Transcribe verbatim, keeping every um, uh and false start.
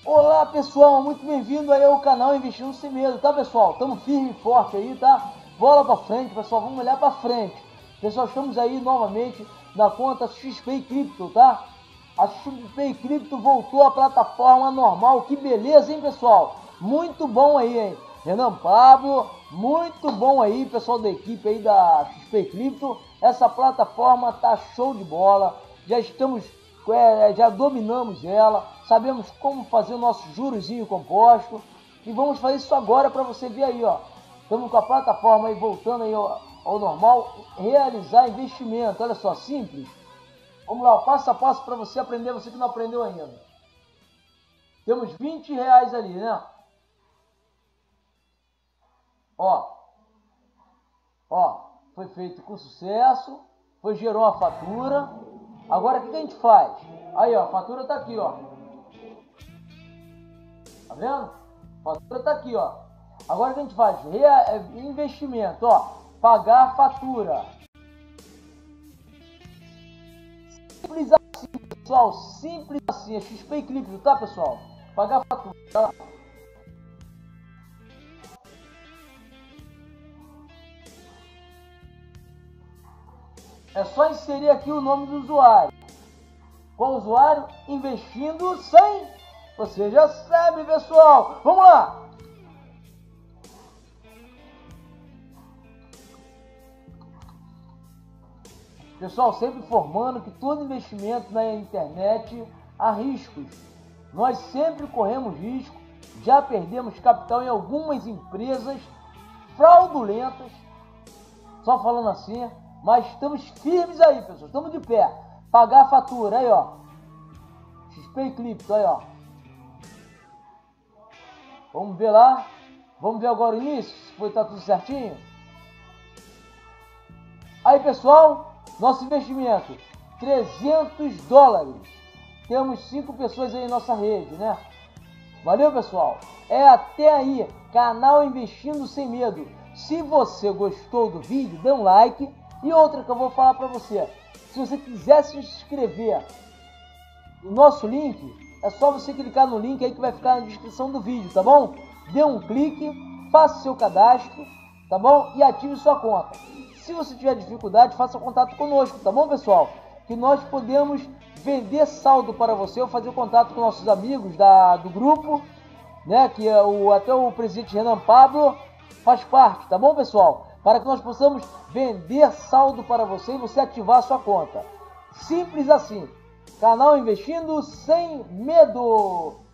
Olá pessoal, muito bem-vindo aí ao canal Investindo Sem Medo, tá pessoal? Estamos firme e forte aí, tá? Bola pra frente, pessoal, vamos olhar pra frente. Pessoal, estamos aí novamente na conta X P Crypto, tá? A X P Crypto voltou à plataforma normal, que beleza, hein pessoal? Muito bom aí, hein? Renan Pablo, muito bom aí, pessoal da equipe aí da X P Crypto. Essa plataforma tá show de bola, já estamos... É, já dominamos ela, sabemos como fazer o nosso jurozinho composto e vamos fazer isso agora para você ver aí, ó. Estamos com a plataforma aí voltando aí ao, ao normal, realizar investimento, olha só, simples. Vamos lá, passo a passo para você aprender, você que não aprendeu ainda. Temos vinte reais ali, né? Ó, ó, foi feito com sucesso, foi gerou a fatura. Agora o que, que a gente faz? Aí ó, a fatura tá aqui, ó. Tá vendo? A fatura tá aqui, ó. Agora o que a gente faz? Rea investimento, ó. Pagar a fatura. Simples assim, pessoal. Simples assim. É X P Crypto, tá, pessoal? Pagar a fatura. Tá? É só inserir aqui o nome do usuário. Qual usuário? Investindo sem. Você já sabe, pessoal. Vamos lá. Pessoal, sempre informando que todo investimento na internet há riscos. Nós sempre corremos risco. Já perdemos capital em algumas empresas fraudulentas. Só falando assim. Mas estamos firmes aí, pessoal. Estamos de pé. Pagar a fatura. Aí, ó. X P Crypto. Aí, ó. Vamos ver lá. Vamos ver agora o início. Se foi, tá tudo certinho. Aí, pessoal. Nosso investimento. trezentos dólares. Temos cinco pessoas aí em nossa rede, né? Valeu, pessoal. É até aí. Canal Investindo Sem Medo. Se você gostou do vídeo, dê um like. E outra que eu vou falar para você, se você quiser se inscrever no nosso link, é só você clicar no link aí que vai ficar na descrição do vídeo, tá bom? Dê um clique, faça seu cadastro, tá bom? E ative sua conta. Se você tiver dificuldade, faça contato conosco, tá bom, pessoal? Que nós podemos vender saldo para você ou fazer contato com nossos amigos da, do grupo, né? Que é o, até o presidente Renan Pablo faz parte, tá bom, pessoal? Para que nós possamos vender saldo para você e você ativar a sua conta. Simples assim. Canal Investindo Sem Medo.